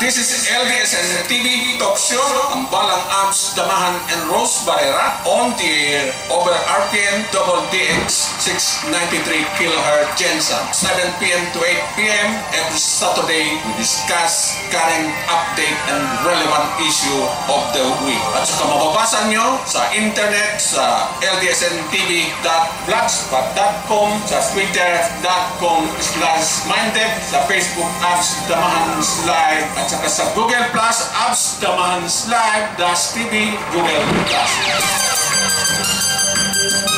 This is LDSN TV Talk Show. Ang balang Abs, Damahan, and Rose Barrera on the air over RPN DX 693 kHz Jensen. 7 p.m. to 8 p.m. every Saturday, we discuss current update and relevant issue of the week. At saka mababasa nyo sa internet sa ldsntv.blogspot.com, sa twitter.com/minded, sa Facebook Abs Damahan Live, at saka sa Google Plus Abs Damahan Live, TV Google Plus.